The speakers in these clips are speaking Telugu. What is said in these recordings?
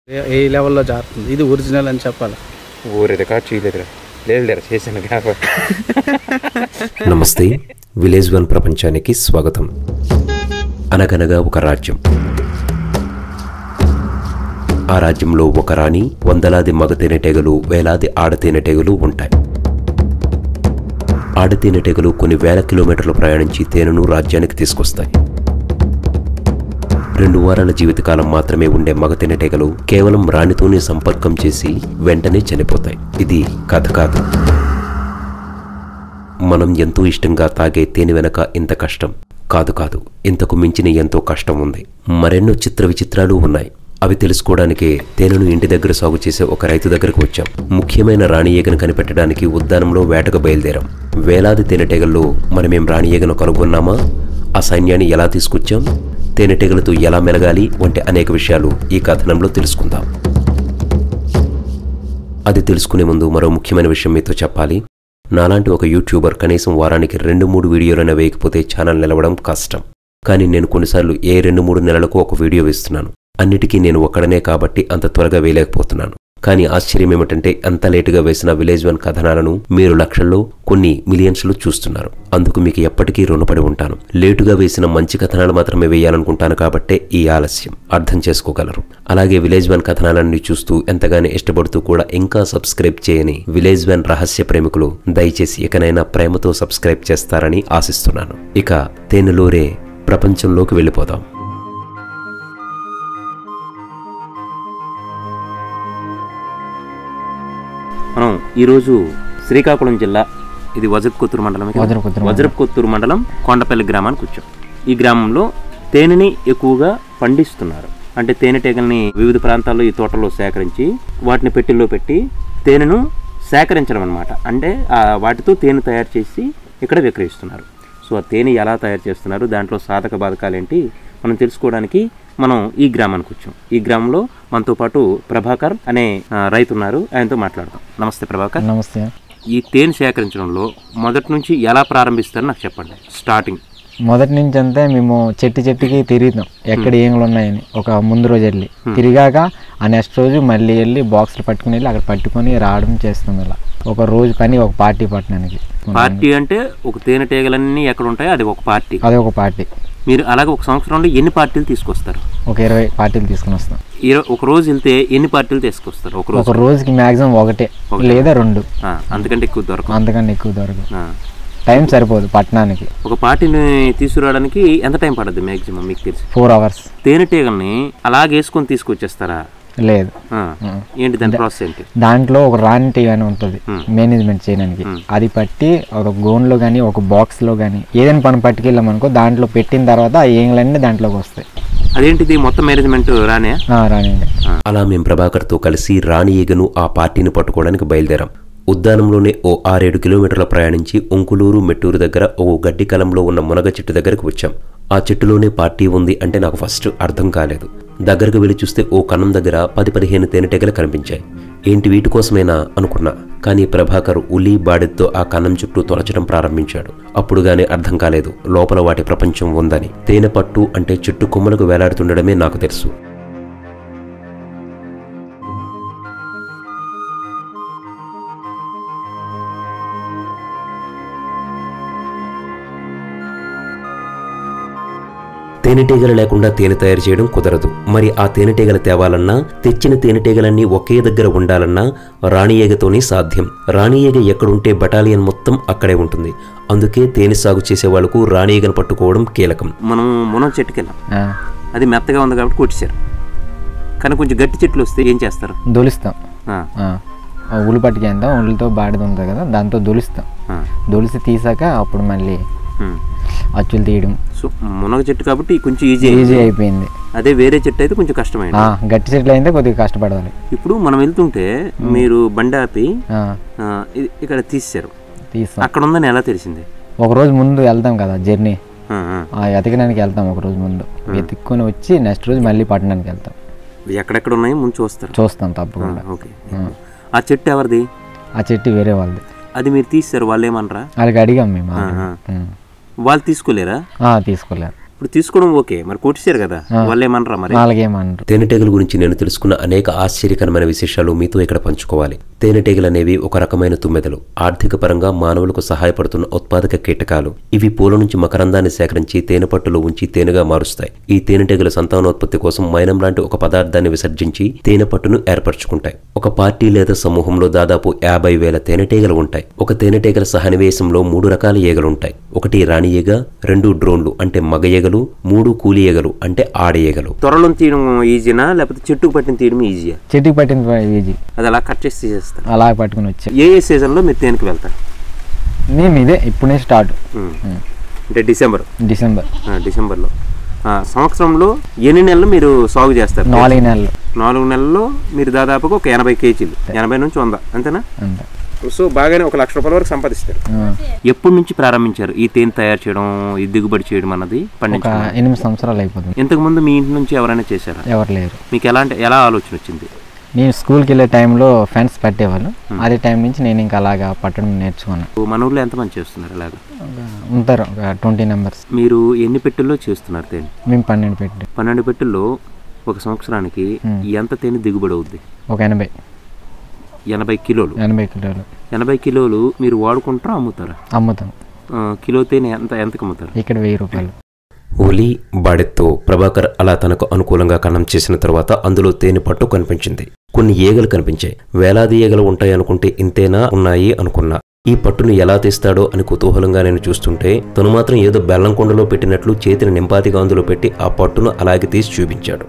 ఏ లెవెల్లో జారుతుంది, ఇది ఒరిజినల్ అని చెప్పాలి. ఊరేది కాదు చేయలేదురా, లేదు చేశాను కాబట్టి. నమస్తే, విలేజ్ వన్ ప్రపంచానికి స్వాగతం. అనగనగా ఒక రాజ్యం. ఆ రాజ్యంలో ఒక రాణి, వందలాది మగ తేనెటీగలు, వేలాది ఆడ తేనెటీగలు ఉంటాయి. ఆడ తేనెటీగలు కొన్ని వేల కిలోమీటర్లు ప్రయాణించి తేనెను రాజ్యానికి తీసుకొస్తాయి. 2 వారాల జీవితకాలం మాత్రమే ఉండే మగ తేనెటీగలు కేవలం రాణితోనే సంపర్కం చేసి వెంటనే చనిపోతాయి. ఇది కథ కాదు. మనం ఎంతో ఇష్టంగా తాగే తేనె వెనక ఇంత కష్టం కాదు, ఇంతకు మించిన ఎంతో కష్టం ఉంది. మరెన్నో చిత్ర విచిత్రాలు ఉన్నాయి. అవి తెలుసుకోవడానికే తేనెను ఇంటి దగ్గర సాగు చేసే ఒక రైతు దగ్గరకు వచ్చాం. ముఖ్యమైన రాణి ఈగను కనిపెట్టడానికి ఉద్యానంలో వేటకు బయలుదేరాం. వేలాది తేనెటీగల్లో మనమేం రాణి ఈగను కనుగొన్నామా, ఆ సైన్యాన్ని ఎలా తీసుకొచ్చాం, తేనెటీగలతో ఎలా మెలగాలి వంటి అనేక విషయాలు ఈ కథనంలో తెలుసుకుందాం. అది తెలుసుకునే ముందు మరో ముఖ్యమైన విషయం మీతో చెప్పాలి. నాలాంటి ఒక యూట్యూబర్ కనీసం వారానికి 2-3 వీడియోలైనా వేయకపోతే ఛానల్ నిలవడం కష్టం. కానీ నేను కొన్నిసార్లు 2-3 నెలలకు ఒక వీడియో వేస్తున్నాను. అన్నిటికీ నేను ఒక్కడనే కాబట్టి అంత త్వరగా వేయలేకపోతున్నాను. కానీ ఆశ్చర్యం ఏమిటంటే అంత లేటుగా వేసిన విలేజ్ వన్ కథనాలను మీరు లక్షల్లో, కొన్ని మిలియన్స్లో చూస్తున్నారు. అందుకు మీకు ఎప్పటికీ రుణపడి ఉంటాను. లేటుగా వేసిన మంచి కథనాలు మాత్రమే వేయాలనుకుంటాను కాబట్టే ఈ ఆలస్యం, అర్థం చేసుకోగలరు. అలాగే విలేజ్ వన్ కథనాలన్నీ చూస్తూ ఎంతగానో ఇష్టపడుతూ కూడా ఇంకా సబ్స్క్రైబ్ చేయని విలేజ్ వన్ రహస్య ప్రేమికులు దయచేసి ఇకనైనా ప్రేమతో సబ్స్క్రైబ్ చేస్తారని ఆశిస్తున్నాను. ఇక తేనెలూరే ప్రపంచంలోకి వెళ్ళిపోదాం. మనం ఈరోజు శ్రీకాకుళం జిల్లా, ఇది వజ్రపుకొత్తూరు మండలం, వజ్రపుకొత్తూరు మండలం కొండపల్లి గ్రామానికి వచ్చాం. ఈ గ్రామంలో తేనెని ఎక్కువగా పండిస్తున్నారు. అంటే తేనెటీగల్ని వివిధ ప్రాంతాల్లో ఈ తోటలో సేకరించి వాటిని పెట్టెల్లో పెట్టి తేనెను సేకరించడం అనమాట. అంటే వాటితో తేనె తయారు చేసి ఇక్కడ విక్రయిస్తున్నారు. సో ఆ తేనె ఎలా తయారు చేస్తున్నారు, దాంట్లో సాధక బాధకాలు ఏంటి మనం తెలుసుకోవడానికి మనం ఈ గ్రామానికి వచ్చాం. ఈ గ్రామంలో మనతో పాటు ప్రభాకర్ అనే రైతు ఉన్నారు. ఆయనతో మాట్లాడదాం. నమస్తే ప్రభాకర్. నమస్తే. ఈ తేనె సేకరించడంలో మొదటి నుంచి ఎలా ప్రారంభిస్తారో నాకు చెప్పండి. స్టార్టింగ్ మొదటి నుంచి అంతే మేము చెట్టుకి తిరుగుతాం, ఎక్కడ ఏంగులు ఉన్నాయని. ఒక ముందు రోజు వెళ్ళి తిరిగాక ఆ నెక్స్ట్ రోజు మళ్ళీ వెళ్ళి బాక్సులు పట్టుకుని వెళ్ళి అక్కడ పట్టుకొని రావడం చేస్తాం. ఇలా ఒక రోజు పని ఒక పార్టీ పట్టడానికి. పార్టీ అంటే ఒక తేనెటీగలన్నీ ఎక్కడ ఉంటాయో అది ఒక పార్టీ. అదే ఒక పార్టీ. మీరు అలాగే ఒక సంవత్సరంలో ఎన్ని పార్టీలు తీసుకొస్తారు? ఒక 20 పార్టీలు తీసుకుని వస్తాం. ఒక రోజు వెళ్తే ఎన్ని పార్టీలు తీసుకొస్తారు? ఒక రోజుకి మ్యాక్సిమం 1 లేదా 2, అంతకంటే ఎక్కువ దొరకదు. టైం సరిపోదు పట్టణానికి. ఒక పార్టీని తీసుకురావడానికి ఎంత టైం పడుతుంది మ్యాక్సిమం మీకు తెలిసి? 4 hours. తేనెటీగల్ని అలాగే వేసుకొని తీసుకొచ్చేస్తారా? లేదు. ఏంటి దాని ప్రాసెస్ ఏంటి? దాంట్లో ఒక రాణి టీగ అని ఉంటుంది మేనేజ్మెంట్ చేయడానికి. అది పట్టి ఒక గోన్లో కానీ ఒక బాక్స్లో కానీ ఏదైనా పని పట్టుకెళ్ళామనుకో దాంట్లో పెట్టిన తర్వాత ఆ ఏంగులన్నీ దాంట్లోకి వస్తాయి. అదేంటిది మొత్తం మేనేజ్మెంట్ రాణి? అలా మేము ప్రభాకర్తో కలిసి రాణి ఈగను ఆ పార్టీని పట్టుకోవడానికి బయలుదేరాం. ఉద్యానంలోనే ఓ 6-7 కిలోమీటర్ల ప్రయాణించి ఒంకులూరు మెట్టూరు దగ్గర ఓ గడ్డి కలంలో ఉన్న మునగ చెట్టు దగ్గరకు వచ్చాం. ఆ చెట్టులోనే పార్టీ ఉంది అంటే నాకు ఫస్ట్ అర్థం కాలేదు. దగ్గరకు వెళ్ళి చూస్తే ఓ కన్నం దగ్గర 10-15 తేనెటీగలు కనిపించాయి. ఏంటి వీటి కోసమేనా అనుకున్నా. కానీ ప్రభాకర్ ఉలి బాడెతో ఆ కన్నం చుట్టూ తొలచడం ప్రారంభించాడు. అప్పుడుగానే అర్థం కాలేదు లోపల వాటి ప్రపంచం ఉందని. తేనె పట్టు అంటే చెట్టు కొమ్మలకు వేలాడుతుండడమే నాకు తెలుసు. తేనెటీగలు లేకుండా తేనె తయారు చేయడం కుదరదు. మరి ఆ తేనెటీగలు తేవాలన్నా, తెచ్చిన తేనెటీగలన్నీ ఒకే దగ్గర ఉండాలన్నా రాణి ఈగతోనే సాధ్యం. రాణి ఈగ ఎక్కడుంటే బటాలియన్ మొత్తం అక్కడే ఉంటుంది. అందుకే తేనె సాగు చేసే వాళ్లకు రాణి ఈగను పట్టుకోవడం కీలకం. మనం మునగ చెట్టుకెళ్ళాం, అది మెత్తగా ఉంది కాబట్టి కొట్టేశారు. కానీ కొంచెం గట్టి చెట్లు వస్తే ఏం చేస్తారు? దొలుస్తాం. ఉలు పట్టుకేద్దాం, ఉళ్ళతో బాడిది ఉంటుంది కదా, దాంతో దొలుస్తాం. దొలిసి తీసాక అప్పుడు మళ్ళీ అచ్చులు తీయడం. సో మునగ చెట్టు కాబట్టి కొంచెం ఈజీ అయిపోయింది. అదే వేరే చెట్టు అయితే కొంచెం కష్టమైంది. గట్టి చెట్లు అయితే కొద్దిగా కష్టపడాలి. ఇప్పుడు మనం వెళ్తుంటే మీరు బండి ఆపి ఇక్కడ తీసారు, అక్కడ ఉందని ఎలా తెలిసింది? ఒక రోజు ముందు వెళ్తాం కదా జర్నీ, ఎతకడానికి వెళ్తాం. ఒక రోజు ముందు వెతుక్కొని వచ్చి నెక్స్ట్ రోజు మళ్ళీ పట్టణానికి వెళ్తాం. ఎక్కడెక్కడ ఉన్నాయో ముందు చూస్తాం తప్పకుండా. ఓకే. ఆ చెట్టు ఎవరిది? ఆ చెట్టు వేరే వాళ్ళది. అది మీరు తీసారు, వాళ్ళు ఏమనరా? వాళ్ళకి అడిగాం మేము. వాళ్ళు తీసుకోలేరా? తీసుకోలేరు. ఇప్పుడు తీసుకోవడం ఓకే, మరి కొట్టేశారు కదా, వాళ్ళు ఏమనరా మరి? వాళ్ళకేమన్నారు. తేనెటీగల గురించి నేను తెలుసుకున్న అనేక ఆశ్చర్యకరమైన విశేషాలు మీతో ఇక్కడ పంచుకోవాలి. తేనెటీగలు అనేవి ఒక రకమైన తుమ్మెదలు. ఆర్థిక పరంగా మానవులకు సహాయపడుతున్న ఉత్పాదక కీటకాలు. ఇవి పూల నుంచి మకరందాన్ని సేకరించి తేనె పట్టులో ఉంచి తేనెగా మారుస్తాయి. ఈ తేనెటీగల సంతానోత్పత్తి కోసం మైనం లాంటి ఒక పదార్థాన్ని విసర్జించి తేనె పట్టును ఏర్పరచుకుంటాయి. ఒక పార్టీ లేదా సమూహంలో దాదాపు 50,000 తేనెటీగలు ఉంటాయి. ఒక తేనెటీగల సహనివేశంలో 3 రకాల ఈగలుంటాయి. 1 రాణి ఈగ, 2 డ్రోన్లు అంటే మగ ఈగలు, 3 కూలి ఈగలు అంటే ఆడ ఈగలు. త్వరలో తీయడం ఈజీనా లేకపోతే చెట్టుకు పట్టిన తీయడం ఈజీయా? చెట్టుకి పట్టిన ఈజీ. అది అలా కట్ చేసి తీసేస్తారు. అలా పట్టుకుని వచ్చాయి. ఏ సీజన్ లో మీరు తేనెకి వెళ్తారు? మేము ఇదే ఇప్పుడే స్టార్ట్, అంటే డిసెంబర్లో. సంవత్సరంలో ఎన్ని నెలలు మీరు సాగు చేస్తారు? 4 నెలలు. 4 నెలల్లో మీరు దాదాపుగా ఒక 80 కేజీలు, 80 నుంచి 100 అంతేనా? సో బాగానే 1 లక్ష రూపాయల వరకు సంపాదిస్తారు. ఎప్పటి నుంచి ప్రారంభించారు ఈ తేనె తయారు చేయడం, ఈ దిగుబడి చేయడం అన్నది? 8 సంవత్సరాలు అయిపోతుంది. ఇంతకు ముందు మీ ఇంటి నుంచి ఎవరైనా చేశారా? ఎవరు లేరు. మీకు ఎలా ఆలోచన వచ్చింది? నేను స్కూల్కి వెళ్ళే టైంలో ఫ్రెండ్స్ పెట్టేవాళ్ళు. అదే టైం నుంచి నేను ఇంకా అలాగా పట్టడం నేర్చుకున్నాను. మన ఊర్లో ఎంతమంది చేస్తున్నారు అలాగా? ఉంటారు ఒక 20 మెంబర్స్. మీరు ఎన్ని పెట్టెల్లో చేస్తున్నారు తేనె? మేము 12 పెట్టె. 12 పెట్టెల్లో ఒక సంవత్సరానికి ఎంత తేనె దిగుబడి అవుద్ది? ఒక 80 కిలోలు. 80 కిలోలు మీరు వాడుకుంటారా, అమ్ముతారా? అమ్ముతాం. కిలో తేనె ఎంతకు అమ్ముతారు? ఇక్కడ 1000 రూపాయలు. ఓలీ బాడెత్తో ప్రభాకర్ అలా తనకు అనుకూలంగా కన్నం చేసిన తర్వాత అందులో తేనె పట్టు కనిపించింది. కొన్ని ఈగలు కనిపించాయి. వేలాది ఈగలు ఉంటాయనుకుంటే ఇంతేనా ఉన్నాయి అనుకున్నా. ఈ పట్టును ఎలా తీస్తాడో అని కుతూహలంగా నేను చూస్తుంటే తను మాత్రం ఏదో బెల్లం కుండలో పెట్టినట్లు చేతిని నింపాతిగా అందులో పెట్టి ఆ పట్టును అలాగే తీసి చూపించాడు.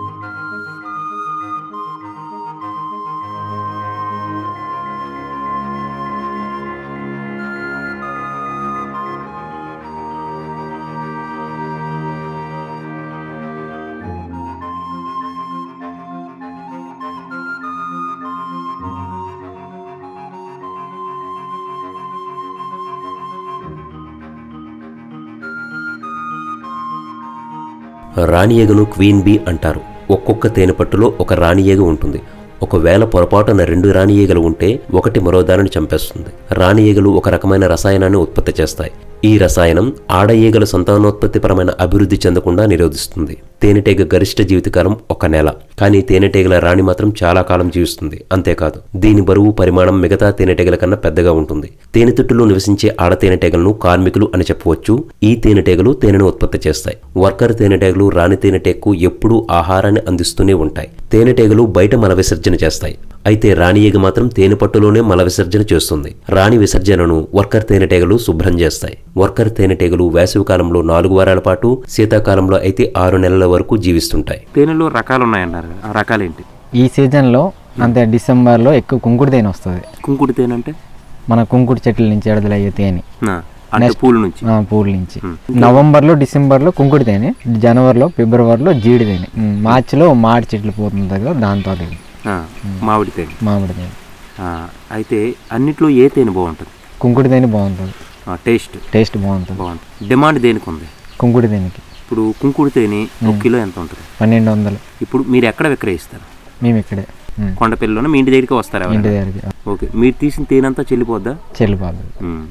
రాణి ఈగను క్వీన్ బీ అంటారు. ఒక్కొక్క తేనెపట్టులో ఒక రాణి ఈగ ఉంటుంది. ఒకవేళ పొరపాటున 2 రాణి ఈగలు ఉంటే ఒకటి మరో దానిని చంపేస్తుంది. రాణి ఈగలు ఒక రకమైన రసాయనాన్ని ఉత్పత్తి చేస్తాయి. ఈ రసాయనం ఆడ ఈగల సంతానోత్పత్తిపరమైన అభివృద్ధి చెందకుండా నిరోధిస్తుంది. తేనెటీగ గరిష్ట జీవితకాలం 1 నెల. కానీ తేనెటీగల రాణి మాత్రం చాలా కాలం జీవిస్తుంది. అంతేకాదు దీని బరువు పరిమాణం మిగతా తేనెటీగల కన్నా పెద్దగా ఉంటుంది. తేనెతుట్టులో నివసించే ఆడ తేనెటీగలను కార్మికులు అని చెప్పవచ్చు. ఈ తేనెటీగలు తేనెను ఉత్పత్తి చేస్తాయి. వర్కర్ తేనెటీగలు రాణి తేనెటీగకు ఎప్పుడూ ఆహారాన్ని అందిస్తూనే ఉంటాయి. తేనెటీగలు బయట మల విసర్జన చేస్తాయి. అయితే రాణి ఈగ మాత్రం తేనె పట్టులోనే మల విసర్జన చేస్తుంది. రాణి విసర్జనను వర్కర్ తేనెటీగలు శుభ్రం చేస్తాయి. వర్కర్ తేనెటీగలు వేసవి కాలంలో 4 వారాల పాటు, శీతాకాలంలో అయితే 6 నెలల వరకు జీవిస్తుంటాయి. తేనెలో రకాలు ఉన్నాయన్నారు, ఆ రకాలేంటి? ఈ సీజన్లో అంటే డిసెంబర్లో ఎక్కువ కుంకుడు తేనె వస్తుంది. కుంకుడు తేనె అంటే మన కుంకుడు చెట్ల నుంచి ఎడదలయ్యే తేనె, పూల నుంచి. నవంబర్లో డిసెంబర్లో కుంకుడు తేనె, జనవరిలో ఫిబ్రవరిలో జీడి తేనె, మార్చిలో మామిడి చెట్లు పోతుంది కదా దాంతో మామిడి తేనె. అయితే అన్నిట్లో ఏ తేనె బాగుంటుంది? కుంకుడు తేనె బాగుంటుంది. టేస్ట్ బాగుంటుంది. డిమాండ్ దేనికి ఉంది? కుంకుడు తేనెకి. ఇప్పుడు కుంకుడు తేనె 1 కిలో ఎంత ఉంటుంది? 1200. ఇప్పుడు మీరు ఎక్కడ విక్రయిస్తారు? మేము ఇక్కడే కొండపల్లిలోనే మీ ఇంటి దగ్గరికి వస్తారా? ఇంటి దగ్గరికి. ఓకే, మీరు తీసిన తేనె అంతా చెల్లిపోద్దా? చెల్లిపోద్ది.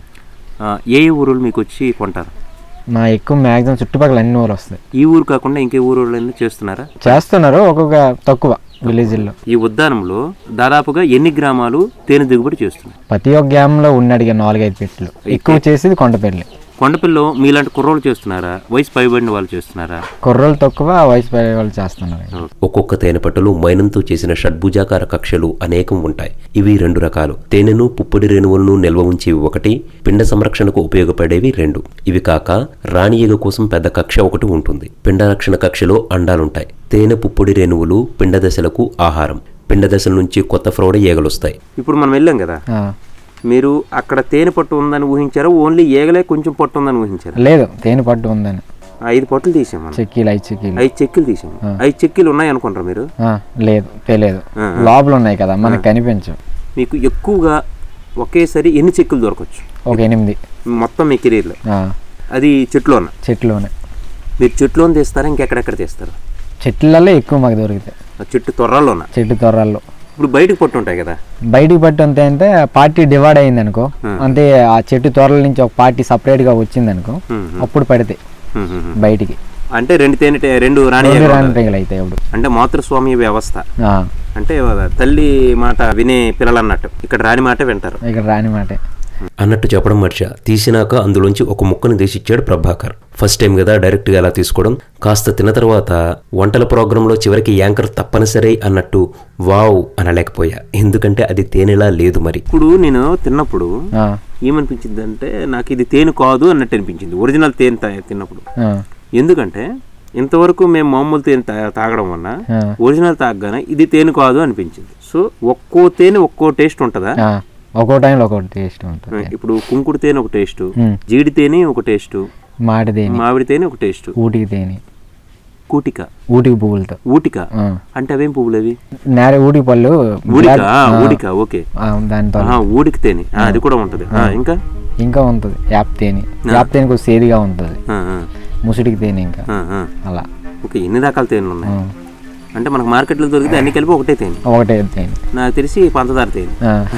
ఏ ఊరు మీకు వచ్చి కొంటారు? మా ఎక్కువ మ్యాక్సిమం చుట్టుపక్కల అన్ని ఊరు వస్తాయి. ఈ ఊరు కాకుండా ఇంకే ఊరు చేస్తున్నారు ఒక్కొక్క తక్కువ విలేజ్లో. ఈ ఉద్యానంలో దాదాపుగా ఎన్ని గ్రామాలు తేనె దిగుబడి చేస్తున్నాయి? ప్రతి ఒక్క గ్రామంలో ఉన్నడిగా 4-5 పెట్టెలు. ఎక్కువ చేసేది కొండపల్లిలో. మీలాంటి కుర్రోళ్ళు చేస్తున్నారా, వయసు పైబడిన వాళ్ళు చేస్తున్నారా? కుర్రోళ్ళు తక్కువ, వయసు పైబడిన వాళ్ళు చేస్తున్నారు. ఒక్కొక్క తేనెపట్టులో మైనంతో చేసిన షడ్భుజాకార కక్షలు అనేకం ఉంటాయి. ఇవి 2 రకాలు. తేనెను, పుప్పొడి రేణువులను నిల్వ ఉంచేవి 1, పిండ సంరక్షణకు ఉపయోగపడేవి 2. ఇవి కాక రాణి ఈగ కోసం పెద్ద కక్ష 1 ఉంటుంది. పిండ రక్షణ కక్షలో అండాలుంటాయి. తేనె, పుప్పొడి రేణువులు పిండ దశలకు ఆహారం. పిండ దశల నుంచి కొత్త ఫ్రౌడ ఈగలొస్తాయి. ఇప్పుడు మనం వెళ్ళాం కదా, మీరు అక్కడ తేనె పట్టు ఉందని ఊహించారా? ఓన్లీ ఈగలే కొంచెం పట్టు ఉందని ఊహించారా? లేదు, తేనె పట్టు ఉందని. 5 పట్టులు తీసాము. 5 చెక్కీలు తీసాము. 5 చెక్కీలు ఉన్నాయి అనుకుంటారా మీరు? లేదు, తెలియదు. లోపల ఉన్నాయి కదా, మనకు కనిపించవు. మీకు ఎక్కువగా ఒకేసారి ఎన్ని చెక్కులు దొరకవచ్చు? ఒక 8 మొత్తం మీ కెరీర్లో. అది చెట్లోనే. మీరు చెట్లోనే తీస్తారా, ఇంకెక్కడెక్కడ తీస్తారు? చెట్లలో ఎక్కువ మాకు దొరుకుతాయి. చెట్టు తొర్రాల్లో. ఇప్పుడు బయటకు పట్టు ఉంటాయి కదా, బయటికి పట్టు అంటే పార్టీ డివైడ్ అయింది అనుకో, అంటే ఆ చెట్టు తొర్రల నుంచి ఒక పార్టీ సపరేట్ గా వచ్చింది అనుకో, అప్పుడు పడితే బయటికి అంటే రెండు రాణి రాణితీగలు అవుతాయి అప్పుడు. అంటే మాతృస్వామ్య వ్యవస్థ, అంటే తల్లి మాట వినే పిల్లలు అన్నట్టు. ఇక్కడ రాణి మాట వింటారు. ఇక్కడ రాణి మాట అన్నట్టు చెప్పడం మర్చా. తీసినాక అందులోంచి ఒక ముక్కను తీసిచ్చాడు ప్రభాకర్. ఫస్ట్ టైం కదా డైరెక్ట్గా అలా తీసుకోవడం. కాస్త తిన్న తర్వాత వంటల ప్రోగ్రాంలో చివరికి యాంకర్ తప్పనిసరి అన్నట్టు వావ్ అనలేకపోయా, ఎందుకంటే అది తేనెలా లేదు. మరి ఇప్పుడు నేను తిన్నప్పుడు ఏమనిపించింది అంటే నాకు ఇది తేనె కాదు అన్నట్టు అనిపించింది, ఒరిజినల్ తేనె తిన్నప్పుడు. ఎందుకంటే ఇంతవరకు మేము మామూలు తేనె తాగడం వల్ల ఒరిజినల్ తాగగానే ఇది తేనె కాదు అనిపించింది. సో ఒక్కో తేనె ఒక్కో టేస్ట్ ఉంటుందా? ఒక్కో టైంలో ఒక్కో టేస్ట్ ఉంటుంది. ఇప్పుడు కుంకుడు తేనె ఒక టేస్ట్, జీడి తేనె ఒక టేస్ట్, మామిడి తేనె ఒక టేస్ట్, ఊటికి తేనె, ఊటికి పువ్వులతో. ఊటిక అంటే అవేం పువ్వులు అవి? ఊటికి పళ్ళు. ఊడిక ఓకే, దానితో ఊడికి తేనె అది కూడా ఉంటది. ఇంకా ఉంటుంది యాప్ తేనె. యాప్ తేనె కొంచెం సేదిగా ఉంటుంది. ముసుడికి తేనె ఇంకా అలా. ఓకే, ఎన్ని రకాల తేనెలు ఉన్నాయి? అంటే మనకు మార్కెట్లో దొరికితే అన్ని కలిపి ఒకటే తేనె. నాకు తెలిసి పంచదార తేనె.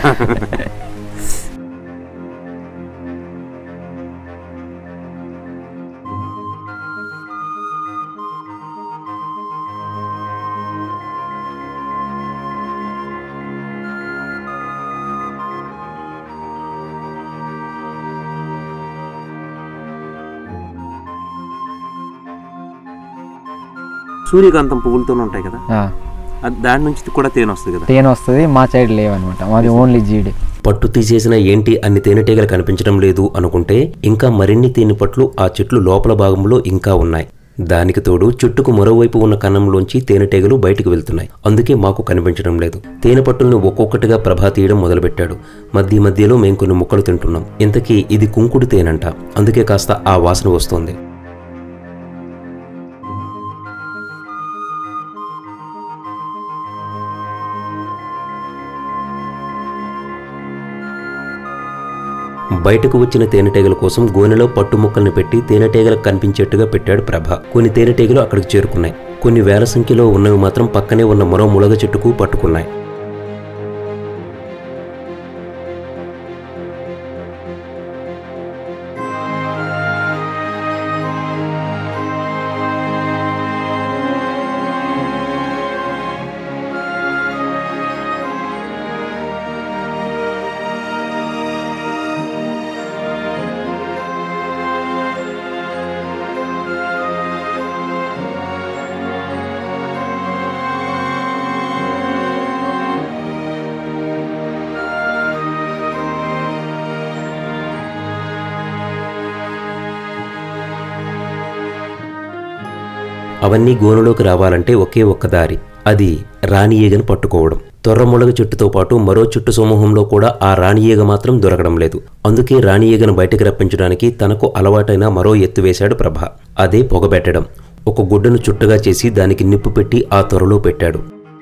సూర్యకాంతం పువ్వులతో ఉంటాయి కదా, దాని నుంచి కూడా తేనె వస్తుంది కదా? తేనె వస్తుంది, మా సైడ్ లేవన్నమాట, మాది ఓన్లీ జీడి. పట్టు తీసేసిన ఏంటి అన్ని తేనెటీగలు కనిపించడం లేదు అనుకుంటే ఇంకా మరిన్ని తేనె పట్లు ఆ చెట్లు లోపల భాగంలో ఇంకా ఉన్నాయి. దానికి తోడు చుట్టుకు మరోవైపు ఉన్న కన్నంలోంచి తేనెటీగలు బయటకు వెళ్తున్నాయి, అందుకే మాకు కనిపించడం లేదు. తేనె పట్టుల్ని ఒక్కొక్కటిగా ప్రభా తీయడం మొదలుపెట్టాడు. మధ్యలో మేము కొన్ని ముక్కలు తింటున్నాం. ఇంతకీ ఇది కుంకుడు తేనంట, అందుకే కాస్త ఆ వాసన వస్తోంది. బయటకు వచ్చిన తేనెటీగల కోసం గోనెలో పట్టు ముక్కల్ని పెట్టి తేనెటీగలకు కనిపించేట్టుగా పెట్టాడు ప్రభ. కొన్ని తేనెటీగలు అక్కడికి చేరుకున్నాయి. కొన్ని వేల సంఖ్యలో ఉన్నవి మాత్రం పక్కనే ఉన్న మరో ములగ చెట్టుకు పట్టుకున్నాయి. అవన్నీ గోనులోకి రావాలంటే ఒకే ఒక్క దారి, అది రాణి ఈగను పట్టుకోవడం. తొర్రములగ చెట్టుతో పాటు మరో చుట్టు సమూహంలో కూడా ఆ రాణి ఈగ మాత్రం దొరకడం లేదు. అందుకే రాణి ఈగను బయటకు రప్పించడానికి తనకు అలవాటైన మరో ఎత్తు వేశాడు ప్రభ. అదే పొగబెట్టడం. ఒక గుడ్డను చుట్టగా చేసి దానికి నిప్పు పెట్టి ఆ త్వరలో పెట్టాడు.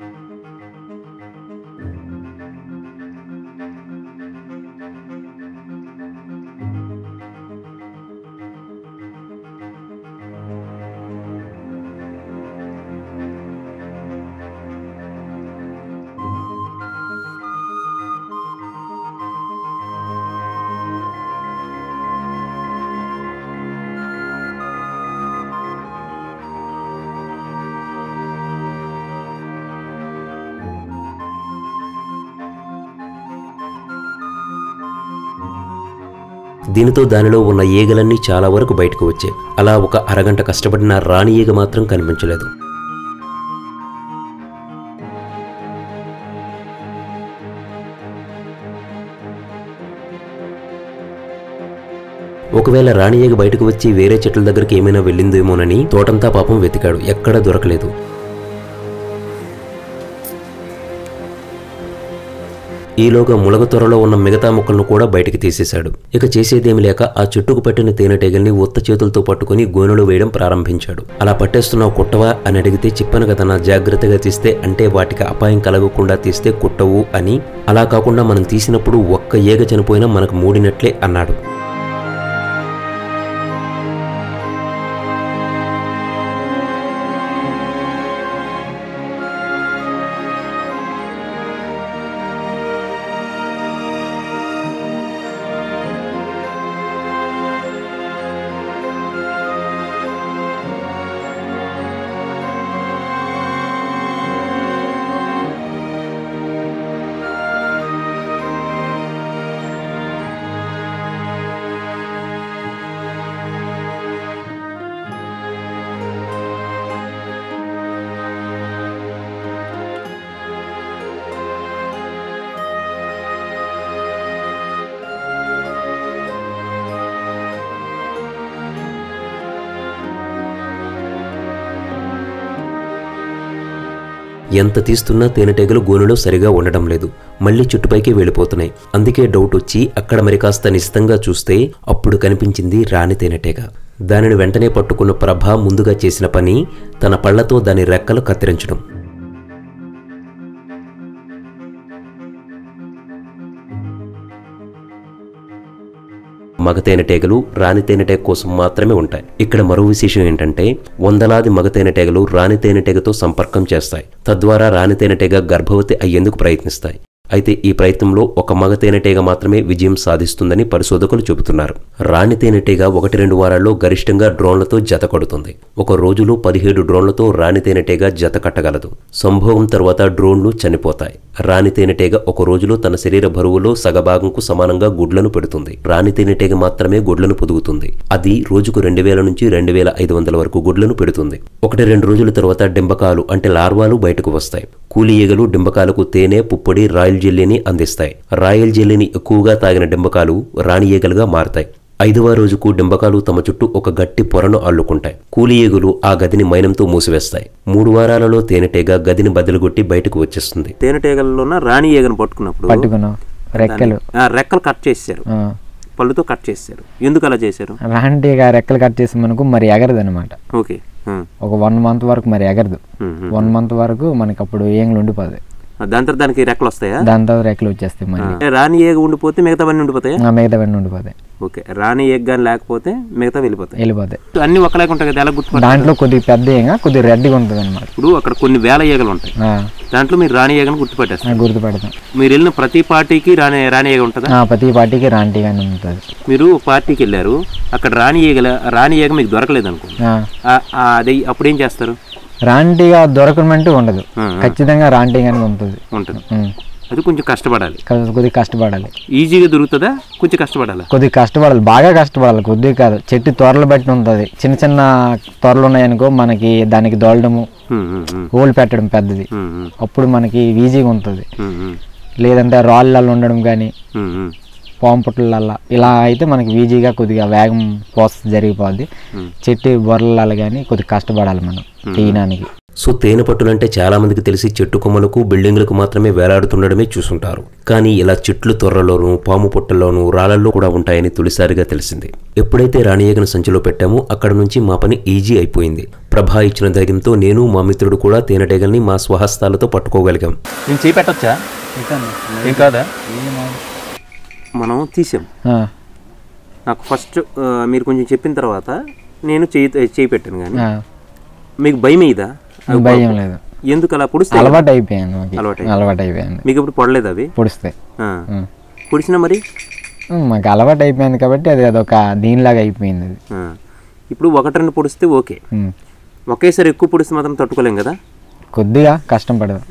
దీనితో దానిలో ఉన్న ఈగలన్నీ చాలా వరకు బయటకు వచ్చాయి. అలా ఒక అరగంట కష్టపడిన రాణి ఈగ మాత్రం కనిపించలేదు. ఒకవేళ రాణి ఈగ బయటకు వచ్చి వేరే చెట్ల దగ్గరికి ఏమైనా వెళ్ళిందేమోనని తోటంతా పాపం వెతికాడు, ఎక్కడా దొరకలేదు. ఈలోగా ములగ త్వరలో ఉన్న మిగతా ముక్కలను కూడా బయటికి తీసేశాడు. ఇక చేసేదేమి లేక ఆ చుట్టుకు పట్టిన తేనెటీగల్ని ఉత్త చేతులతో పట్టుకుని గోనెలో వేయడం ప్రారంభించాడు. అలా పట్టేస్తున్నావు కుట్టవా అని అడిగితే చెప్పాను కదా నా జాగ్రత్తగా తీస్తే, అంటే వాటికి అపాయం కలగకుండా తీస్తే కుట్టవు అని. అలా కాకుండా మనం తీసినప్పుడు ఒక్క ఈగ చనిపోయినా మనకు మూడినట్లే అన్నాడు. ఎంత తీస్తున్నా తేనెటీగలు గోనులో సరిగా ఉండడం లేదు, మళ్లీ చుట్టుపైకి వెళ్ళిపోతున్నాయి. అందుకే డౌట్ వచ్చి అక్కడ మరి కాస్త నిశితంగా చూస్తే అప్పుడు కనిపించింది రాణి తేనెటీగ. దానిని వెంటనే పట్టుకున్న ప్రభ ముందుగా చేసిన పని తన పళ్లతో దాని రెక్కలు కత్తిరించడం. మగ తేనెటీగలు రాణి తేనెటీగ కోసం మాత్రమే ఉంటాయి. ఇక్కడ మరో విశేషం ఏంటంటే వందలాది మగ తేనెటీగలు రాణి తేనెటీగతో సంపర్కం చేస్తాయి. తద్వారా రాణి తేనెటీగ గర్భవతి అయ్యేందుకు ప్రయత్నిస్తాయి. అయితే ఈ ప్రయత్నంలో ఒక మగ తేనెటీగ మాత్రమే విజయం సాధిస్తుందని పరిశోధకులు చెబుతున్నారు. రాణి తేనెటీగ 1-2 వారాల్లో గరిష్టంగా డ్రోన్లతో జత కడుతుంది. ఒక రోజులో 17 డ్రోన్లతో రాణి తేనెటీగ జత కట్టగలదు. సంభోగం తర్వాత డ్రోన్లు చనిపోతాయి. రాణి తేనెటీగ ఒక రోజులో తన శరీర బరువులో సగభాగంకు సమానంగా గుడ్లను పెడుతుంది. రాణి తేనెటీగ మాత్రమే గుడ్లను పొదుగుతుంది. అది రోజుకు 2000 నుంచి 2500 వరకు గుడ్లను పెడుతుంది. 1-2 రోజుల తర్వాత డింబకాలు అంటే లార్వాలు బయటకు వస్తాయి. కూలి ఈగలు డింబకాలకు తేనె, పుప్పొడి, రాయల్ జెల్లీని అందిస్తాయి. రాయల్ జెల్లీని ఎక్కువగా తాగిన డింబకాలు రాణి ఈగలుగా మారతాయి. 5వ రోజుకు డింబకాలు తమ చుట్టూ ఒక గట్టి పొరను అల్లుకుంటాయి. కూలి ఈగలు ఆ గదిని మైనంతో మూసివేస్తాయి. 3 వారాలలో తేనెటీగ గదిని బద్దలుగొట్టి బయటకు వచ్చేస్తుంది. తేనెటీగల్లో రాణి ఈగను పట్టుకున్నప్పుడు రెక్కలు కట్ చేశారు, పళ్ళుతో కట్ చేశారు. ఎందుకు అలా చేశారు? రాణి రెక్కలు కట్ చేసి మనకు మరి ఎగరదు అనమాట. ఓకే, ఒక 1 మంత్ వరకు మరి ఎగరదు. 1 మంత్ వరకు మనకి అప్పుడు ఏంగులు ఉండిపోతాయి. దాని తర్వాత దానికి రెక్కలు వస్తాయా? దాని తర్వాత రెక్కలు వచ్చేస్తాయి. మళ్ళీ రాణి ఏగ ఉండిపోతే మిగతావన్నీ ఉండిపోతాయి. మిగతావన్నీ ఉండిపోతాయి. ఓకే, రాణి ఏగ కానీ లేకపోతే మిగతా వెళ్ళిపోతాయి. అన్ని ఒకలాగా ఉంటాయి కదా, ఎలా గుర్తుపట్టాలి? దాంట్లో కొద్దిగా పెద్ద ఏగ కొద్దిగా రెడ్గా ఉంటుంది అనమాట. ఇప్పుడు అక్కడ కొన్ని వేల ఏగలు ఉంటాయి, దాంట్లో మీరు రాణి ఏగను గుర్తుపెడతాం. మీరు వెళ్ళిన ప్రతి పార్టీకి రాణి ఏగ ఉంటుందా? ప్రతి పార్టీకి రాణి ఏగ ఉంటుంది. మీరు పార్టీకి వెళ్ళారు, అక్కడ రాణి ఏగ మీకు దొరకలేదు అనుకో, అది అప్పుడు ఏం చేస్తారు? రాంటిగా దొరకమంటూ ఉండదు, ఖచ్చితంగా రాంటిగానే ఉంటుంది. అది కొంచెం కష్టపడాలి, కొద్దిగా కష్టపడాలి. ఈజీగా దొరుకుతుందా? కొంచెం కష్టపడాలి, కొద్దిగా కష్టపడాలి, బాగా కష్టపడాలి. కొద్దిగా కాదు, చెట్టు తొరలు బట్టి ఉంటుంది. చిన్న చిన్న తొరలు ఉన్నాయనుకో మనకి దానికి దోలడము, హోల్ పెట్టడం పెద్దది, అప్పుడు మనకి ఈజీగా ఉంటుంది. లేదంటే రాళ్ళల్లో ఉండడం కానీ పాము పుట్టలల్లా ఇలా అయితే మనకి ఈజీగా కొద్దిగా వేగం ప్రాసెస్ జరిగిపోద్ది. చెట్టు బొర్రలలో కానీ కొద్దిగా కష్టపడాలి మనం తీయడానికి. సో తేనె పట్టులంటే చాలా మందికి తెలిసి చెట్టు కొమ్మలకు, బిల్డింగులకు మాత్రమే వేలాడుతుండడమే చూసుంటారు. కానీ ఇలా చెట్లు తొర్రలోనూ, పాము పుట్టల్లోనూ, రాళ్లల్లో కూడా ఉంటాయని తొలిసారిగా తెలిసింది. ఎప్పుడైతే రాణి ఈగను సంచిలో పెట్టామో అక్కడ నుంచి మా పని ఈజీ అయిపోయింది. ప్రభా ఇచ్చిన ధైర్యంతో నేను, మా మిత్రుడు కూడా తేనెటీగల్ని మా స్వహస్తాలతో పట్టుకోగలిగాం. నేను చేపెట్టొచ్చా? ఏం కాదా? మనం తీసాం. నాకు ఫస్ట్ మీరు కొంచెం చెప్పిన తర్వాత నేను చేయి పెట్టాను. కానీ మీకు భయం అయ్యిదా? భయం లేదు. ఎందుకు అలా పొడిస్తే? అలవాటు అయిపోయాను. మీకు ఇప్పుడు పొడలేదు? అవి పొడిస్తే పొడిచినా మరి మాకు అలవాటు అయిపోయింది కాబట్టి అది అదొక దీనిలాగా అయిపోయింది. ఇప్పుడు 1-2 పొడిస్తే ఓకే, ఒకేసారి ఎక్కువ పొడిస్తే మాత్రం తట్టుకోలేం కదా, కొద్దిగా కష్టం పడదు.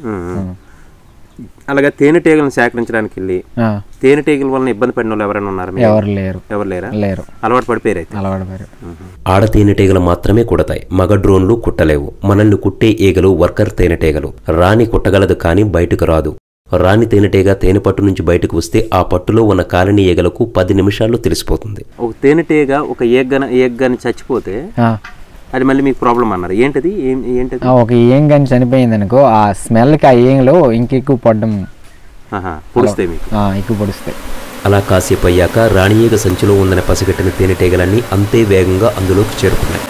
అలాగే తేనెటీగలను సేకరించడానికి వెళ్ళి తేనెటీగల వలన ఇబ్బంది పడిన వాళ్ళు ఎవరైనా ఉన్నారు? ఎవరు లేరు. అలవాటు పడిపోయారు. ఆడ తేనెటీగలు మాత్రమే కుడతాయి, మగ డ్రోన్లు కుట్టలేవు. మనల్ని కుట్టే ఈగలు వర్కర్ తేనెటీగలు. రాణి కుట్టగలదు కానీ బయటకు రాదు. రాణి తేనెటీగ తేనె పట్టు నుంచి బయటకు వస్తే ఆ పట్టులో ఉన్న కాలనీ ఈగలకు 10 నిమిషాల్లో తెలిసిపోతుంది. ఒక తేనెటీగ ఒక ఏగ్గాని చచ్చిపోతే అది మళ్ళీ మీకు ప్రాబ్లం అన్నారు. ఏంటది? ఒక ఏం కానీ చనిపోయింది అనుకో, ఆ స్మెల్కి ఆ ఏంలో ఇంకెక్కువ పడ్డం పొడిస్తాయి, మీకు ఎక్కువ పొడిస్తాయి. అలా కాసేపు అయ్యాక రాణి ఈగ సంచిలో ఉందని పసిగట్టిన తేనెటీగలన్నీ అంతే వేగంగా అందులోకి చేరుకున్నాయి.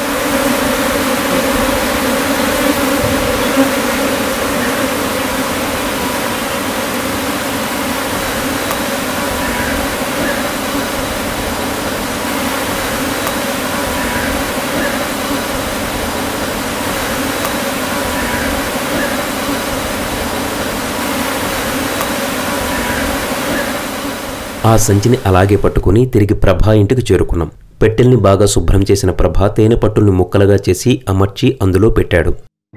ఆ సంచిని అలాగే పట్టుకుని తిరిగి ప్రభా ఇంటికి చేరుకున్నాం. పెట్టెల్ని బాగా శుభ్రం చేసిన ప్రభా తేనె పట్టుల్ని ముక్కలుగా చేసి అమర్చి అందులో పెట్టాడు.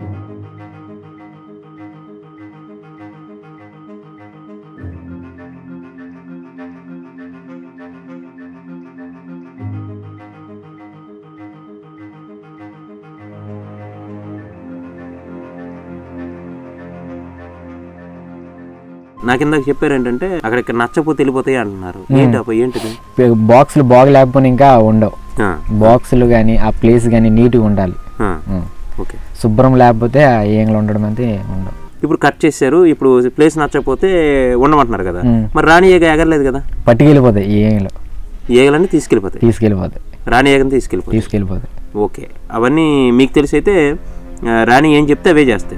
నాకు ఇందాక చెప్పారు ఏంటంటే అక్కడ నచ్చపోతే వెళ్ళిపోతాయి అంటున్నారు. ఏంటిది? బాక్సులు బాగా లేకపోతే ఇంకా ఉండవు. బాక్సులు కానీ ఆ ప్లేస్ కానీ నీట్గా ఉండాలి. ఓకే. శుభ్రం లేకపోతే ఆ ఈగలు ఉండడం అయితే ఉండవు. ఇప్పుడు కట్ చేశారు, ఇప్పుడు ప్లేస్ నచ్చకపోతే ఉండమంటున్నారు కదా, మరి రాణి ఈగ ఎగరలేదు కదా? పట్టుకెళ్ళిపోతాయి ఈ ఈగలు. ఈగలన్నీ తీసుకెళ్ళిపోతాయి. రాణి ఈగని తీసుకెళ్ళిపోతాయి. ఓకే. అవన్నీ మీకు తెలిసి అయితే రాణి ఏం చెప్తే అవే చేస్తాయి.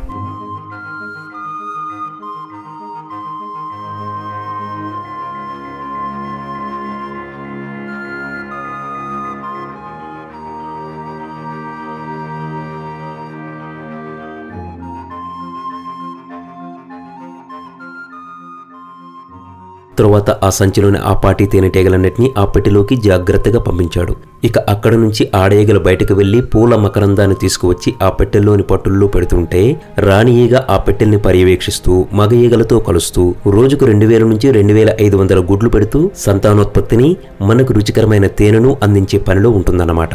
తరువాత ఆ సంచిలోని ఆ పాటి తేనెటీగలన్నింటినీ ఆ పెట్టెలోకి జాగ్రత్తగా పంపించాడు. ఇక అక్కడ నుంచి ఆడఈగలు బయటకు వెళ్లి పూల మకరందాన్ని తీసుకువచ్చి ఆ పెట్టెల్లోని పట్టుల్లో పెడుతుంటే రాణి ఈగ ఆ పెట్టెల్ని పర్యవేక్షిస్తూ మగ ఈగలతో కలుస్తూ రోజుకు 2000 నుంచి 2500 గుడ్లు పెడుతూ సంతానోత్పత్తిని, మనకు రుచికరమైన తేనెను అందించే పనిలో ఉంటుందన్నమాట.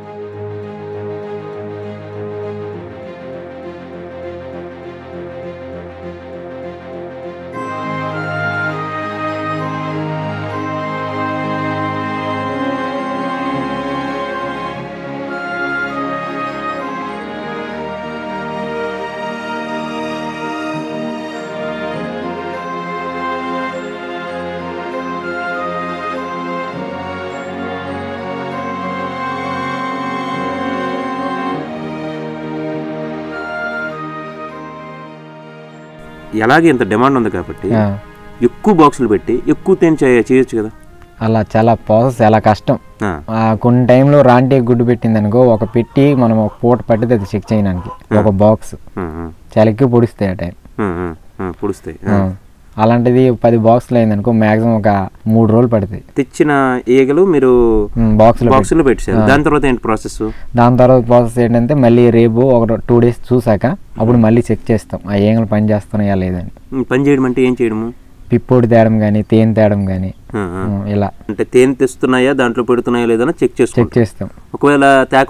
ఎలాగే ఇంత డిమాండ్ ఉంది కాబట్టి ఎక్కువ బాక్సులు పెట్టి ఎక్కువ తేనె చేయొచ్చు కదా. అలా చాలా ప్రాసెస్, చాలా కష్టం. కొన్ని టైంలో రాంటి గుడ్డు పెట్టింది అనుకో, ఒక పెట్టి మనం ఒక పూట పట్టితే అది చెక్ చేయడానికి ఒక బాక్స్ చాలా ఎక్కువ పొడుస్తాయి. ఆ టైం పొడుస్తాయి. అలాంటిది 10 బాక్సులు అయిందనుకో మ్యాక్సిమం ఒక 3 రోజులు పడుతాయి. తెచ్చిన ఈగలు మీరు బాక్సులు పెట్టారు. దాని తర్వాత ఏంటి ప్రాసెస్? దాని తర్వాత ప్రాసెస్ ఏంటంటే మళ్ళీ రేపు ఒక 2 డేస్ చూసాక అప్పుడు మళ్ళీ చెక్ చేస్తాం ఆ ఈగలు పని చేస్తున్నాయా లేదని. పని చేయడం అంటే ఏం చేయడము? పిప్పొడి తేడం కానీ తేనె తేడం కానీ ఇలా. అంటే తేనె తెస్తున్నాయా, దాంట్లో పెడుతున్నాయా లేదని చెక్ చేస్తాం. ఒకవేళ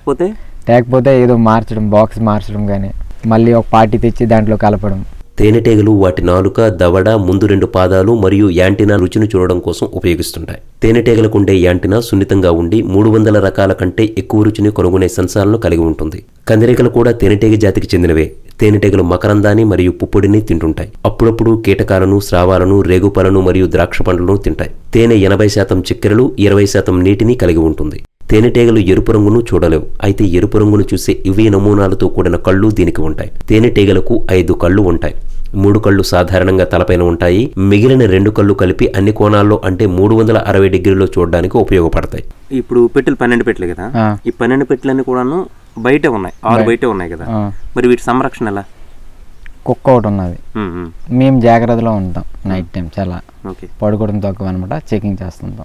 తేకపోతే ఏదో మార్చడం, బాక్స్ మార్చడం కానీ మళ్ళీ ఒక పార్టీ తెచ్చి దాంట్లో కలపడం. తేనెటీగలు వాటి నాలుక, దవడ, ముందు 2 పాదాలు మరియు యాంటీనా రుచిని చూడడం కోసం ఉపయోగిస్తుంటాయి. తేనెటీగలకుండే యాంటీనా సున్నితంగా ఉండి 300 రకాల కంటే ఎక్కువ రుచిని కనుగొనే సెన్సార్లను కలిగి ఉంటుంది. కందిరీగలు కూడా తేనెటీగ జాతికి చెందినవే. తేనెటీగలు మకరందాన్ని మరియు పుప్పొడిని తింటుంటాయి. అప్పుడప్పుడు కీటకాలను, స్రావాలను, రేగుపలను మరియు ద్రాక్ష పండ్లను తింటాయి. తేనె 80% చక్కెరలు, 20% నీటిని కలిగి ఉంటుంది. తేనెటీగలు ఎరుపు రంగును చూడలేవు. అయితే ఎరుపు రంగును చూసే ఇవే నమూనాలతో కూడిన కళ్ళు దీనికి ఉంటాయి. తేనెటీగలకు 5 కళ్ళు ఉంటాయి. 3 కళ్ళు సాధారణంగా తలపైన ఉంటాయి. మిగిలిన 2 కళ్ళు కలిపి అన్ని కోణాల్లో అంటే 360 డిగ్రీలో చూడడానికి ఉపయోగపడతాయి. ఇప్పుడు పెట్టెలు 12 పెట్టెలు కదా, ఈ 12 పెట్టెలన్నీ కూడాను బయట ఉన్నాయి, 6 బయట ఉన్నాయి కదా, మరి వీటి సంరక్షణ ఎలా? కుక్క ఒకటి ఉన్నది, మేము జాగ్రత్తలో ఉంటాం. నైట్ టైం చాలా పడుకోవడం తక్కువ అనమాట, చెకింగ్ చేస్తుంటాం.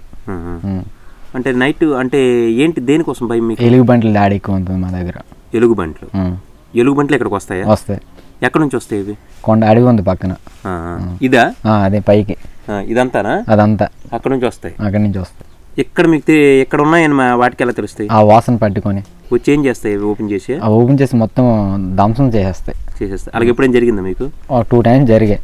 అంటే నైట్ అంటే ఏంటి, దేనికోసం భయం మీకు? ఎలుగుబంట్ల దాడి ఎక్కువ ఉంటుంది మా దగ్గర. ఎలుగుబంట్లు ఎక్కడికి వస్తాయి? ఎక్కడి నుంచి వస్తాయి ఇవి? కొండ అడవి ఉంది పక్కన. ఇదా? అదే పైకి ఇదంతానా? అదంతా అక్కడ నుంచి వస్తాయి. ఎక్కడ మీకు ఎక్కడ ఉన్నాయని వాటికి ఎలా తెలుస్తాయి? ఆ వాసన పట్టుకొని వచ్చి ఏం చేస్తాయి? ఓపెన్ చేసి మొత్తం ధ్వంసం చేసేస్తాయి. అలాగే ఎప్పుడేం జరిగిందా మీకు? 2 టైమ్స్ జరిగాయి.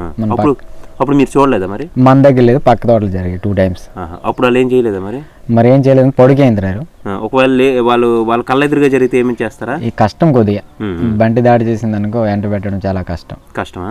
అప్పుడు మీరు చూడలేదా? మరి మన దగ్గర లేదు, పక్క తోటలు జరిగాయి 2 టైమ్స్. అప్పుడు వాళ్ళు ఏం చేయలేదా? మరి ఏం చేయలేదు, పొడికేంద్రారు. ఒకవేళ వాళ్ళ కళ్ళ ఎదురుగా జరిగితే ఏమేమి చేస్తారా? ఈ కష్టం కొద్దిగా, బంటి దాడి చేసింది అనుకో ఎంట పెట్టడం చాలా కష్టమా?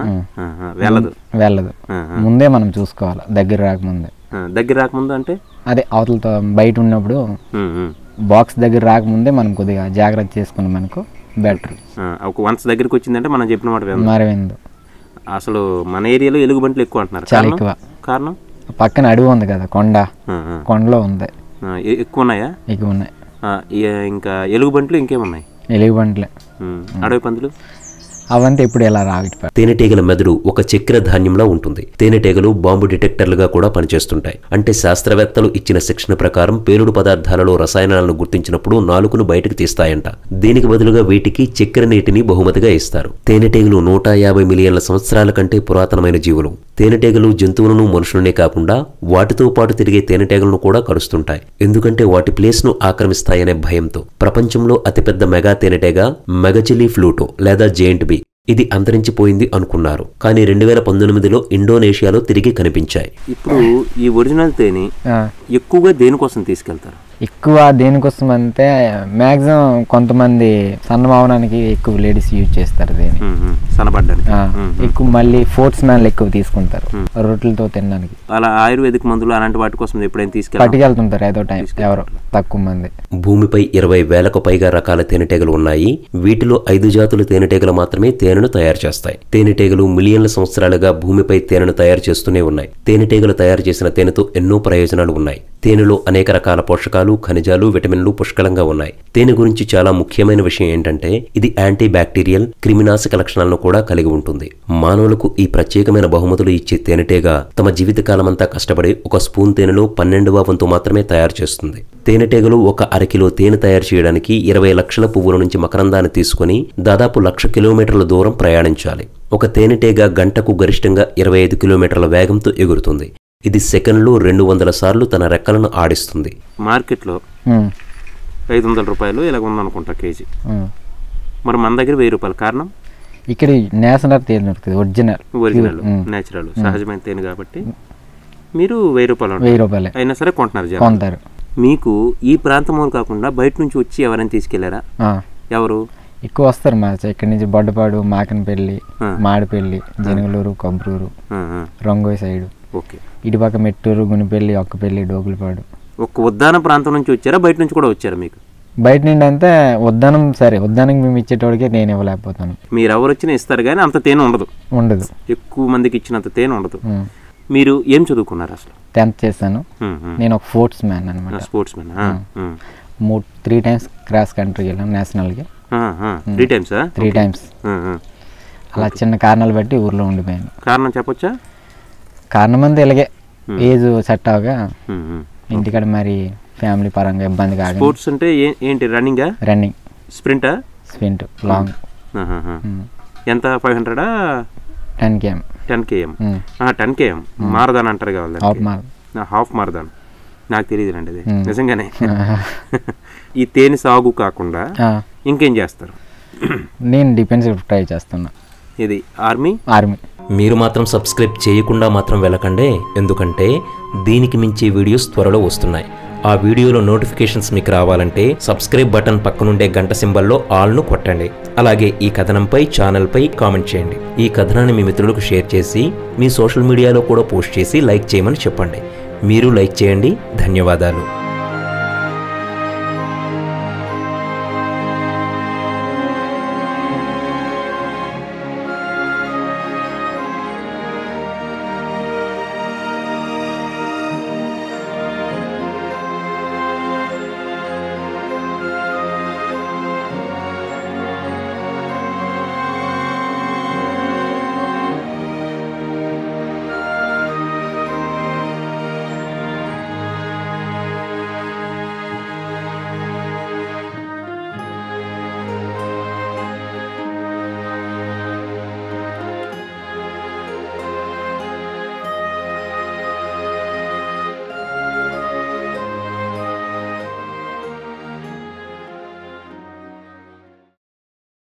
వెళ్ళదు. ముందే మనం చూసుకోవాలి, దగ్గర రాకముందు అంటే అదే అవతలతో బయట ఉన్నప్పుడు బాక్స్ దగ్గర రాకముందే మనం కొద్దిగా జాగ్రత్త చేసుకున్నాం అనుకో బెటర్. వన్స్ దగ్గరికి వచ్చిందంటే మనం చెప్పిన మాట మరవిందు. అసలు మన ఏరియాలో ఎలుగుబంట్లు ఎక్కువ అంటున్నారు. చాలా ఎక్కువ. కారణం పక్కన అడవి ఉంది కదా, కొండలో ఉంది. ఎక్కువ ఉన్నాయా? ఎక్కువ ఉన్నాయి. ఇంకా ఎలుగుబంట్లు ఇంకేమున్నాయి? ఎలుగుబంట్లే. అడవి పందులు అవంతా ఇప్పుడు ఎలా రావి. తేనెటీగల మెదడు ఒక చక్కెర ధాన్యంలా ఉంటుంది. తేనెటీగలు బాంబు డిటెక్టర్లుగా కూడా పనిచేస్తుంటాయి. అంటే శాస్త్రవేత్తలు ఇచ్చిన శిక్షణ ప్రకారం పేలుడు పదార్థాలలో రసాయనాలను గుర్తించినప్పుడు నాలుకను బయటకు తీస్తాయంట. దీనికి బదులుగా వీటికి చక్కెర నీటిని బహుమతిగా ఇస్తారు. తేనెటీగలు 150 మిలియన్ల సంవత్సరాల కంటే పురాతనమైన జీవులు. తేనెటీగలు జంతువులను, మనుషులనే కాకుండా వాటితో పాటు తిరిగే తేనెటీగలను కూడా కరుస్తుంటాయి. ఎందుకంటే వాటి ప్లేస్ ను ఆక్రమిస్తాయనే భయంతో. ప్రపంచంలో అతిపెద్ద మెగా తేనెటీగ మెగచిలీ ఫ్లూటో లేదా జెయింట్ బీ. ఇది అంతరించిపోయింది అనుకున్నారు, కానీ 2019లో ఇండోనేషియాలో తిరిగి కనిపించాయి. ఇప్పుడు ఈ ఒరిజినల్ తేనె ఎక్కువగా దేనికోసం తీసుకెళ్తారు? ఎక్కువ దేనికోసం అంటే మ్యాక్సిమం కొంతమంది సన్నమవడానికి ఎక్కువ లేడీస్ యూజ్ చేస్తారు దీన్ని. సన్నబడ్డానికి ఎక్కువ మళ్ళీ ఫోర్ట్స్ మ్యాన్లు ఎక్కువ తీసుకుంటారు రొట్టెలతో తినడానికి. అలా ఆయుర్వేదిక్ మందులు అలాంటి వాటి కోసం ఎప్పుడైనా పట్టుకెళ్తుంటారు ఏదో టైం ఎవరో తక్కువ మంది. భూమిపై 20,000కు పైగా రకాల తేనెటీగలు ఉన్నాయి. వీటిలో 5 జాతుల తేనెటీగలు మాత్రమే తేనెను తయారు చేస్తాయి. తేనెటీగలు మిలియన్ల సంవత్సరాలుగా భూమిపై తేనెను తయారు చేస్తూనే ఉన్నాయి. తేనెటీగలు తయారు చేసిన తేనెతో ఎన్నో ప్రయోజనాలు ఉన్నాయి. తేనెలో అనేక రకాల పోషకాలు, ఖనిజాలు, విటమిన్లు పుష్కలంగా ఉన్నాయి. తేనె గురించి చాలా ముఖ్యమైన విషయం ఏంటంటే ఇది యాంటీ బ్యాక్టీరియల్, క్రిమినాశక లక్షణాలను కూడా కలిగి ఉంటుంది. మానవులకు ఈ ప్రత్యేకమైన బహుమతులు ఇచ్చే తేనెటీగ తమ జీవితకాలమంతా కష్టపడి ఒక స్పూన్ తేనెలో 12వ వంతు మాత్రమే తయారు చేస్తుంది. తేనెటీగలు 1 అరకిలో తేనె తయారు చేయడానికి 20 లక్షల పువ్వుల నుంచి మకరందాన్ని తీసుకుని దాదాపు 1,00,000 కిలోమీటర్ల దూరం ప్రయాణించాలి. ఒక తేనెటీగ గంటకు గరిష్టంగా 25 కిలోమీటర్ల వేగంతో ఎగురుతుంది. ఇది సెకండ్లో 200 సార్లు తన రెక్కలను ఆడిస్తుంది. మార్కెట్లో 500 రూపాయలు ఇలాగ ఉందనుకుంటా కేజీ. మరి మన దగ్గర 1000 రూపాయలు. కారణం ఇక్కడ నేషనల్ తేనె దొరుకుతుంది, ఒరిజినల్ నేచురల్ సహజమైన తేనె కాబట్టి మీరు 1000 రూపాయలు అయినా సరే కొంటున్నారు. మీకు ఈ ప్రాంతం కాకుండా బయట నుంచి వచ్చి ఎవరైనా తీసుకెళ్లారా? ఎవరు ఎక్కువ వస్తారు మా ఇక్కడి నుంచి బొడ్డపాడు, మాకనపల్లి, మాడిపల్లి, జనగలూరు, కొబ్బరూరు, రంగోయి సైడు, ఇటుపక్క మెట్టూరు, గునిపల్లి, ఒక్కపల్లి, డోగులపాడు. ఒక్క ఉద్దాన ప్రాంతం నుంచి వచ్చారా? బయట నుంచి కూడా వచ్చారా? మీకు బయట నుండి అంతే ఉద్దానం. సరే ఉద్దానం మేము ఇచ్చేటోడికే నేను ఇవ్వలేకపోతాను. మీరు ఎవరు వచ్చినా ఇస్తారు కానీ అంత తేనె ఉండదు. ఎక్కువ మందికి ఇచ్చినంత తేనె ఉండదు. మీరు ఏం చదువుకున్నారు అసలు? 10th చేశాను. నేను ఒక స్పోర్ట్స్ మ్యాన్ అనమాట. 3 times క్రాస్ కంట్రీకి వెళ్ళాను నేషనల్కి. 3 times. అలా చిన్న కారణాలు బట్టి ఊర్లో ఉండిపోయాను. కారణం చెప్పొచ్చా? కారణం అంతా ఇలాగే ఏజ్ సెట్ అవగా ఇంటికాడ మరి ఫ్యామిలీ పరంగా ఇబ్బంది కాదు. స్పోర్ట్స్ అంటే ఏంటి? Running, sprint, long. ఎంత? 500 10 km. 10 km మారదాన్ అంటారు కావాలి. హాఫ్ మారదాన్ నాకు తెలియదు అండి అది నిజంగానే. ఈ తేనె సాగు కాకుండా ఇంకేం చేస్తారు? నేను డిఫెన్స్ ట్రై చేస్తున్నా. ఇది ఆర్మీ. మీరు మాత్రం సబ్స్క్రైబ్ చేయకుండా మాత్రం వెళ్ళకండి, ఎందుకంటే దీనికి మించి వీడియోస్ త్వరలో వస్తున్నాయి. ఆ వీడియోలో నోటిఫికేషన్స్ మీకు రావాలంటే సబ్స్క్రైబ్ బటన్ పక్కనుండే గంట సింబల్లో ఆల్ను కొట్టండి. అలాగే ఈ కథనంపై ఛానల్పై కామెంట్ చేయండి. ఈ కథనాన్ని మీ మిత్రులకు షేర్ చేసి మీ సోషల్ మీడియాలో కూడా పోస్ట్ చేసి లైక్ చేయమని చెప్పండి. మీరు లైక్ చేయండి. ధన్యవాదాలు.